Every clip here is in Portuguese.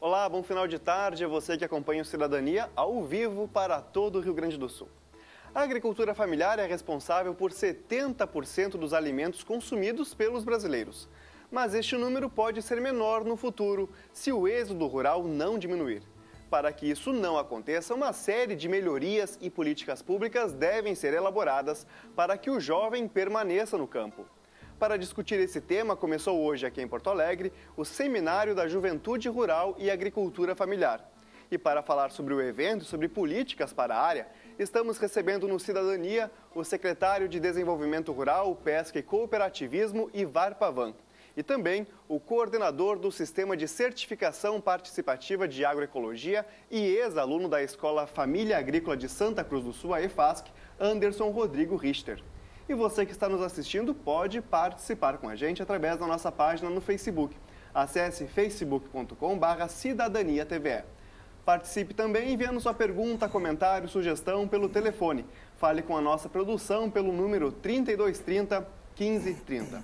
Olá, bom final de tarde a você que acompanha o Cidadania ao vivo para todo o Rio Grande do Sul. A agricultura familiar é responsável por 70% dos alimentos consumidos pelos brasileiros. Mas este número pode ser menor no futuro, se o êxodo rural não diminuir. Para que isso não aconteça, uma série de melhorias e políticas públicas devem ser elaboradas para que o jovem permaneça no campo. Para discutir esse tema, começou hoje aqui em Porto Alegre o Seminário da Juventude Rural e Agricultura Familiar. E para falar sobre o evento e sobre políticas para a área, estamos recebendo no Cidadania o secretário de Desenvolvimento Rural, Pesca e Cooperativismo, Ivar Pavan, e também o coordenador do Sistema de Certificação Participativa de Agroecologia e ex-aluno da Escola Família Agrícola de Santa Cruz do Sul, a EFASC, Anderson Rodrigo Richter. E você que está nos assistindo pode participar com a gente através da nossa página no Facebook. Acesse facebook.com/cidadaniatve. Participe também enviando sua pergunta, comentário, sugestão pelo telefone. Fale com a nossa produção pelo número 3230 1530.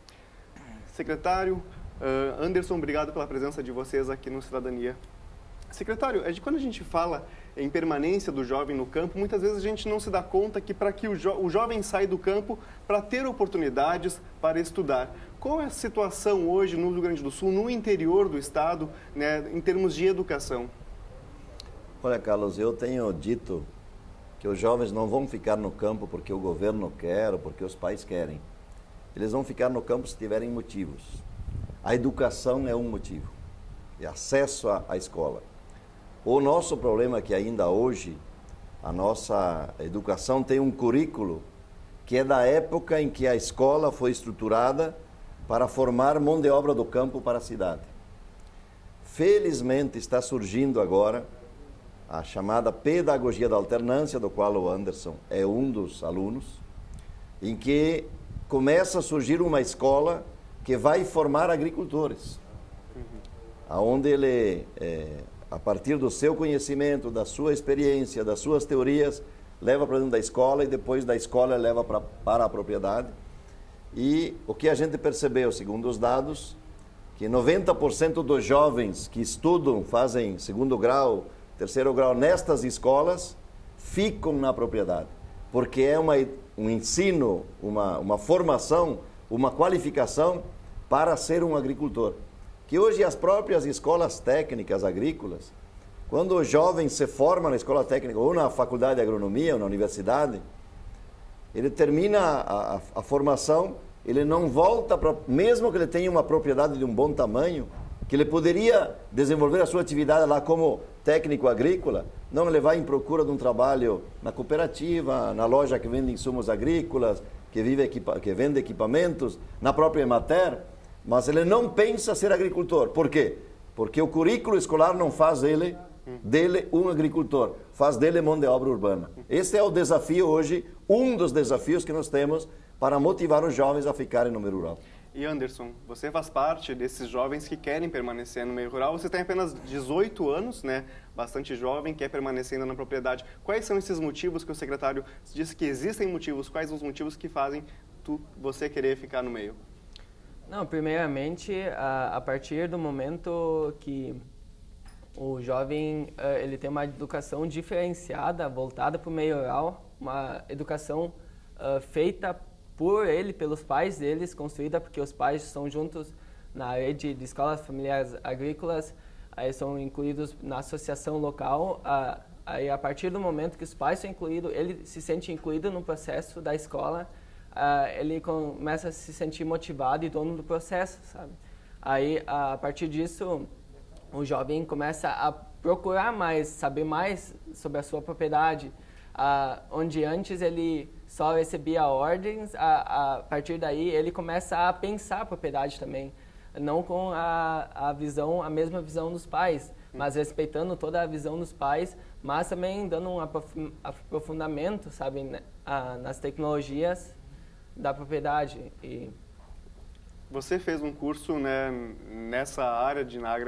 Secretário Anderson, obrigado pela presença de vocês aqui no Cidadania. Secretário, quando a gente fala em permanência do jovem no campo, muitas vezes a gente não se dá conta que para que o jovem saia do campo para ter oportunidades para estudar. Qual é a situação hoje no Rio Grande do Sul, no interior do estado, né, em termos de educação? Olha, Carlos, eu tenho dito que os jovens não vão ficar no campo porque o governo quer ou porque os pais querem. Eles vão ficar no campo se tiverem motivos. A educação é um motivo, é acesso à escola. O nosso problema é que ainda hoje a nossa educação tem um currículo que é da época em que a escola foi estruturada para formar mão de obra do campo para a cidade. Felizmente está surgindo agora a chamada pedagogia da alternância, do qual o Anderson é um dos alunos, em que começa a surgir uma escola que vai formar agricultores, aonde ele, a partir do seu conhecimento, da sua experiência, das suas teorias, leva para dentro da escola e depois da escola leva para a propriedade. E o que a gente percebeu, segundo os dados, que 90% dos jovens que estudam, fazem segundo grau, terceiro grau nestas escolas, ficam na propriedade, porque é um ensino, uma formação, uma qualificação para ser um agricultor. Que hoje as próprias escolas técnicas agrícolas, quando o jovem se forma na escola técnica ou na faculdade de agronomia ou na universidade, ele termina a formação, ele não volta para, mesmo que ele tenha uma propriedade de um bom tamanho, que ele poderia desenvolver a sua atividade lá como técnico agrícola, não, ele vai em procura de um trabalho na cooperativa, na loja que vende insumos agrícolas, que vende equipamentos, na própria Emater, mas ele não pensa ser agricultor. Por quê? Porque o currículo escolar não faz dele um agricultor, faz dele mão de obra urbana. Esse é o desafio hoje, um dos desafios que nós temos para motivar os jovens a ficarem no meio rural. E Anderson, você faz parte desses jovens que querem permanecer no meio rural. Você tem apenas 18 anos, né? Bastante jovem, quer permanecer ainda na propriedade. Quais são esses motivos que o secretário disse que existem motivos? Quais os motivos que fazem você querer ficar no meio? Não, primeiramente, a partir do momento que o jovem ele tem uma educação diferenciada, voltada para o meio rural, uma educação feita por ele, pelos pais deles, construída porque os pais estão juntos na rede de escolas familiares agrícolas, aí são incluídos na associação local, aí a partir do momento que os pais são incluídos, ele se sente incluído no processo da escola, ele começa a se sentir motivado e dono do processo, sabe? Aí, a partir disso, o jovem começa a procurar mais, saber mais sobre a sua propriedade, onde antes ele só recebia ordens, a partir daí ele começa a pensar a propriedade também, não com a mesma visão dos pais, mas respeitando toda a visão dos pais, mas também dando um aprofundamento, sabe, nas tecnologias da propriedade. Você fez um curso, né, nessa área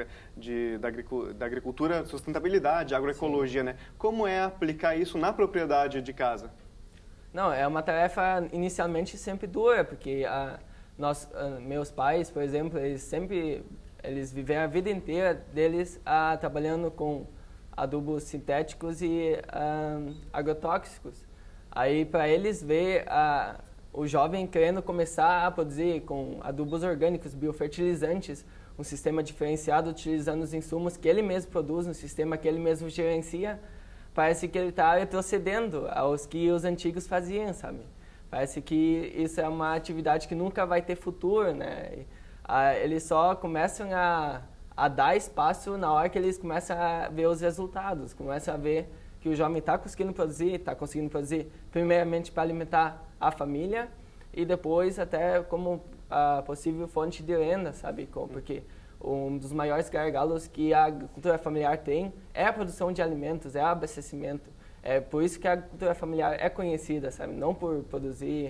da agricultura, sustentabilidade, agroecologia, né? Como é aplicar isso na propriedade de casa? Não, é uma tarefa inicialmente sempre dura, porque meus pais, por exemplo, eles sempre eles viveram a vida inteira deles trabalhando com adubos sintéticos e agrotóxicos. Aí, para eles ver o jovem querendo começar a produzir com adubos orgânicos, biofertilizantes, um sistema diferenciado utilizando os insumos que ele mesmo produz, no sistema que ele mesmo gerencia, parece que ele está retrocedendo aos que os antigos faziam, sabe? Parece que isso é uma atividade que nunca vai ter futuro, né? Eles só começam a dar espaço na hora que eles começam a ver os resultados, começam a ver que o jovem está conseguindo produzir primeiramente para alimentar a família e depois até como a possível fonte de renda, sabe? Porque um dos maiores gargalos que a agricultura familiar tem é a produção de alimentos, é o abastecimento. É por isso que a agricultura familiar é conhecida, sabe? Não por produzir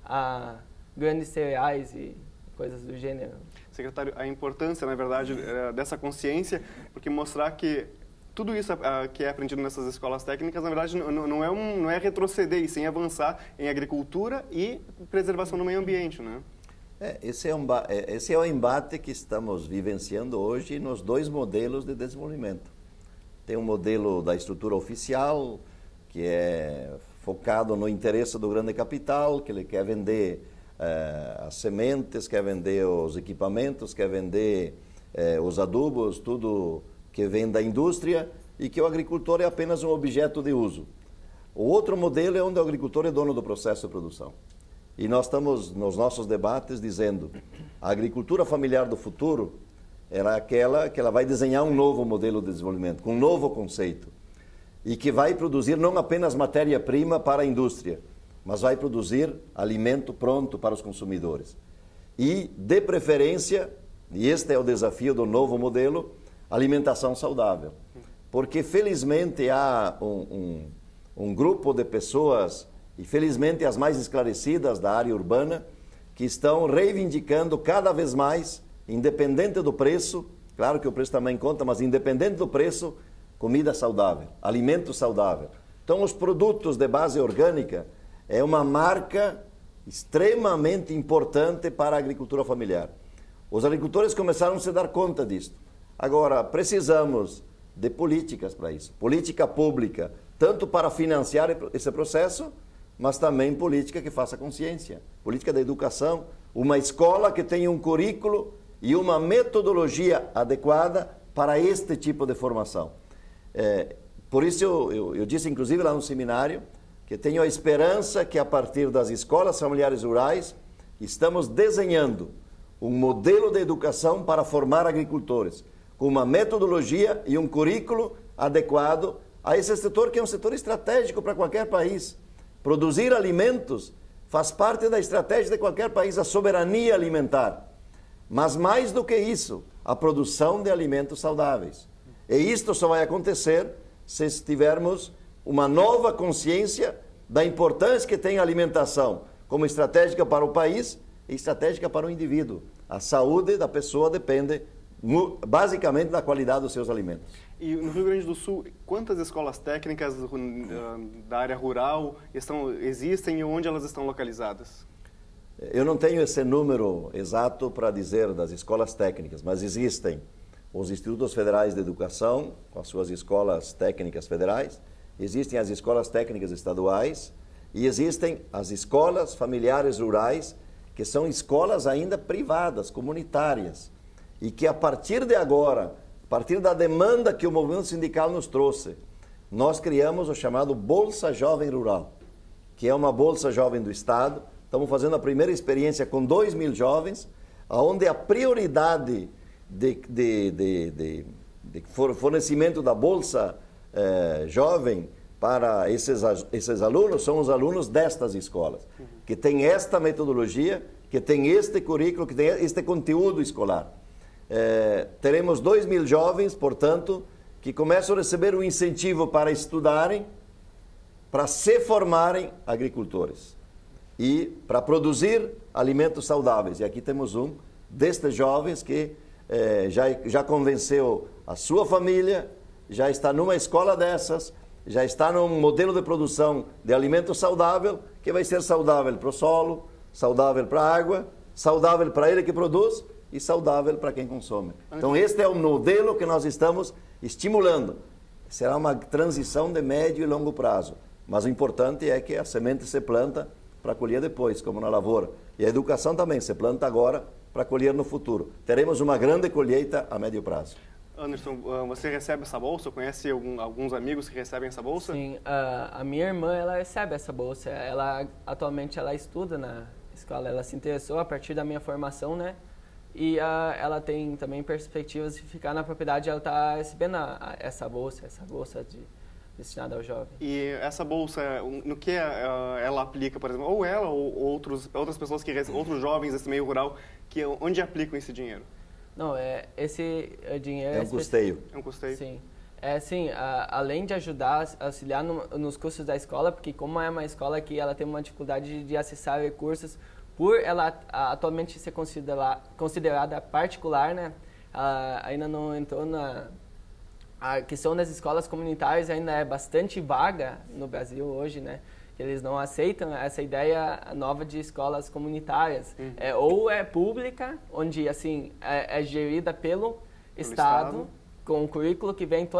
grandes cereais e coisas do gênero. Secretário, a importância, na verdade, dessa consciência, porque mostrar que tudo isso que é aprendido nessas escolas técnicas, na verdade, não é retroceder, e sim avançar em agricultura e preservação do meio ambiente, né? Esse é o embate que estamos vivenciando hoje nos dois modelos de desenvolvimento. Tem um modelo da estrutura oficial, que é focado no interesse do grande capital, que ele quer vender as sementes, quer vender os equipamentos, quer vender os adubos, tudo que vem da indústria, e que o agricultor é apenas um objeto de uso. O outro modelo é onde o agricultor é dono do processo de produção. E nós estamos, nos nossos debates, dizendo a agricultura familiar do futuro era aquela que ela vai desenhar um novo modelo de desenvolvimento, com um novo conceito, e que vai produzir não apenas matéria-prima para a indústria, mas vai produzir alimento pronto para os consumidores. E, de preferência, e este é o desafio do novo modelo, alimentação saudável. Porque, felizmente, há um grupo de pessoas, e felizmente as mais esclarecidas da área urbana, que estão reivindicando cada vez mais, independente do preço, claro que o preço também conta, mas independente do preço, comida saudável, alimento saudável. Então, os produtos de base orgânica é uma marca extremamente importante para a agricultura familiar. Os agricultores começaram a se dar conta disto. Agora, precisamos de políticas para isso. Política pública, tanto para financiar esse processo, mas também política que faça consciência. Política da educação, uma escola que tenha um currículo e uma metodologia adequada para este tipo de formação. Por isso eu disse, inclusive, lá no seminário, que tenho a esperança que, a partir das escolas familiares rurais, estamos desenhando um modelo de educação para formar agricultores, com uma metodologia e um currículo adequado a esse setor, que é um setor estratégico para qualquer país. Produzir alimentos faz parte da estratégia de qualquer país, a soberania alimentar. Mas mais do que isso, a produção de alimentos saudáveis. E isto só vai acontecer se tivermos uma nova consciência da importância que tem a alimentação como estratégica para o país e estratégica para o indivíduo. A saúde da pessoa depende basicamente da qualidade dos seus alimentos. E no Rio Grande do Sul, quantas escolas técnicas da área rural existem e onde elas estão localizadas? Eu não tenho esse número exato para dizer das escolas técnicas, mas existem os Institutos Federais de Educação, com as suas escolas técnicas federais, existem as escolas técnicas estaduais e existem as escolas familiares rurais, que são escolas ainda privadas, comunitárias, e que a partir de agora, a partir da demanda que o movimento sindical nos trouxe, nós criamos o chamado Bolsa Jovem Rural, que é uma Bolsa Jovem do Estado. Estamos fazendo a primeira experiência com 2.000 jovens, onde a prioridade de fornecimento da Bolsa Jovem para esses alunos são os alunos destas escolas, que tem esta metodologia, que tem este currículo, que tem este conteúdo escolar. Teremos 2.000 jovens, portanto, que começam a receber um incentivo para estudarem, para se formarem agricultores e para produzir alimentos saudáveis. E aqui temos um destes jovens que já convenceu a sua família, já está numa escola dessas, já está num modelo de produção de alimento saudável, que vai ser saudável para o solo, saudável para a água, saudável para ele que produz e saudável para quem consome. Então, este é o modelo que nós estamos estimulando. Será uma transição de médio e longo prazo, mas o importante é que a semente se planta para colher depois, como na lavoura. E a educação também se planta agora para colher no futuro. Teremos uma grande colheita a médio prazo. Anderson, você recebe essa bolsa? Conhece alguns amigos que recebem essa bolsa? Sim, a minha irmã, ela recebe essa bolsa. Atualmente ela estuda na escola, ela se interessou a partir da minha formação, né? E ela tem também perspectivas de ficar na propriedade, ela está recebendo essa bolsa destinada ao jovem. E essa bolsa, no que ela aplica, por exemplo, ou ela ou outras pessoas outros jovens desse meio rural, onde aplicam esse dinheiro? Não, esse dinheiro... É um custeio. É um custeio? Sim. Além de ajudar, auxiliar nos custos da escola, porque como é uma escola que ela tem uma dificuldade de acessar recursos, por ela atualmente ser considerada particular, né, ainda não entrou a questão das escolas comunitárias ainda é bastante vaga no Brasil hoje, né? Que eles não aceitam essa ideia nova de escolas comunitárias. Ou é pública, onde assim é gerida pelo Estado, com um currículo que vem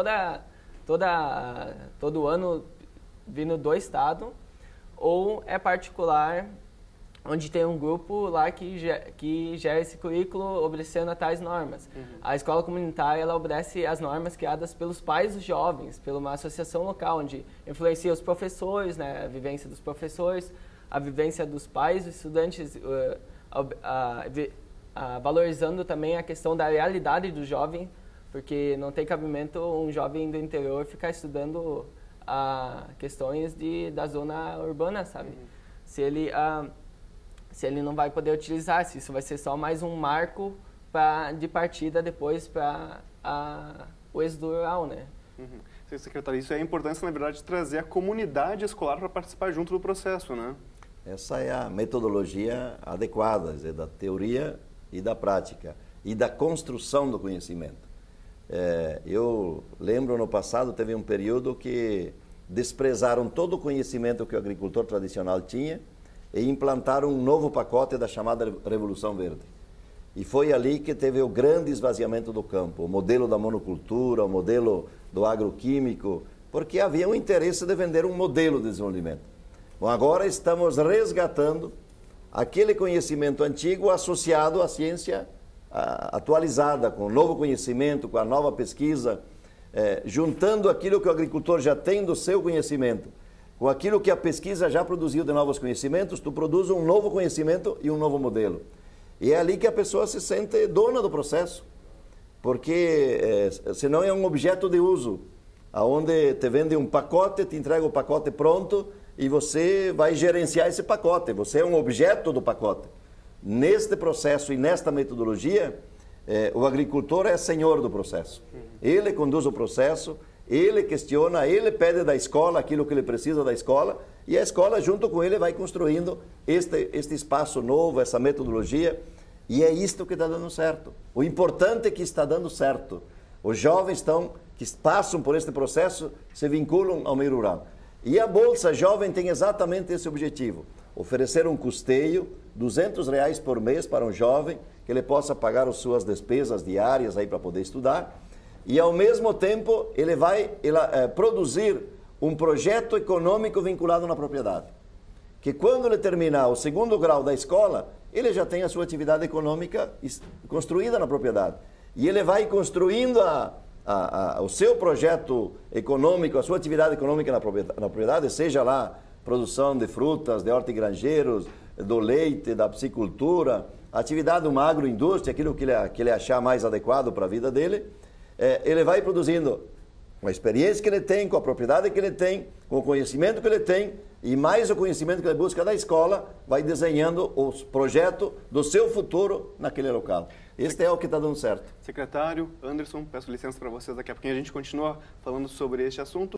todo ano vindo do Estado, ou é particular, onde tem um grupo lá que gera esse currículo obedecendo a tais normas. A escola comunitária, ela obedece às normas criadas pelos pais dos jovens, por uma associação local, onde influencia os professores, né, a vivência dos professores, a vivência dos pais dos estudantes, valorizando também a questão da realidade do jovem, porque não tem cabimento um jovem do interior ficar estudando questões da zona urbana, sabe? Se ele não vai poder utilizar, se isso vai ser só mais um marco de partida depois para o êxodo rural, né? Secretário, isso é a importância, na verdade, de trazer a comunidade escolar para participar junto do processo, né? Essa é a metodologia adequada, dizer, da teoria e da prática, e da construção do conhecimento. Eu lembro, no passado, teve um período que desprezaram todo o conhecimento que o agricultor tradicional tinha e implantaram um novo pacote da chamada Revolução Verde. E foi ali que teve o grande esvaziamento do campo, o modelo da monocultura, o modelo do agroquímico, porque havia um interesse de vender um modelo de desenvolvimento. Bom, agora estamos resgatando aquele conhecimento antigo associado à ciência atualizada, com o novo conhecimento, com a nova pesquisa, juntando aquilo que o agricultor já tem do seu conhecimento, com aquilo que a pesquisa já produziu de novos conhecimentos, tu produz um novo conhecimento e um novo modelo. E é ali que a pessoa se sente dona do processo, porque senão é um objeto de uso, onde te vende um pacote, te entrega o pacote pronto e você vai gerenciar esse pacote, você é um objeto do pacote. Neste processo e nesta metodologia, o agricultor é senhor do processo. Ele conduz o processo, ele questiona, ele pede da escola aquilo que ele precisa da escola e a escola junto com ele vai construindo este espaço novo, essa metodologia, e é isto que está dando certo. O importante é que está dando certo. Os jovens que passam por este processo se vinculam ao meio rural. E a Bolsa Jovem tem exatamente esse objetivo, oferecer um custeio, R$200 por mês para um jovem, que ele possa pagar as suas despesas diárias aí para poder estudar, e ao mesmo tempo ele vai produzir um projeto econômico vinculado na propriedade. Que quando ele terminar o segundo grau da escola, ele já tem a sua atividade econômica construída na propriedade. E ele vai construindo o seu projeto econômico, a sua atividade econômica na propriedade, seja lá produção de frutas, de hortigranjeiros, do leite, da piscicultura, atividade de uma agroindústria, aquilo que ele achar mais adequado para a vida dele. Ele vai produzindo com a experiência que ele tem, com a propriedade que ele tem, com o conhecimento que ele tem, e mais o conhecimento que ele busca da escola, vai desenhando o projeto do seu futuro naquele local. Este é o que está dando certo. Secretário Anderson, peço licença para vocês, daqui a pouquinho a gente continua falando sobre este assunto.